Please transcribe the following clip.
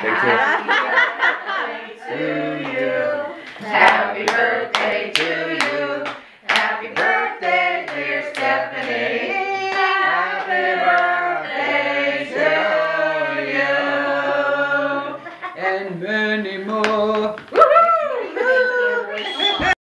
Happy birthday to you. Happy birthday, dear Stephanie. Happy birthday to you. And many more.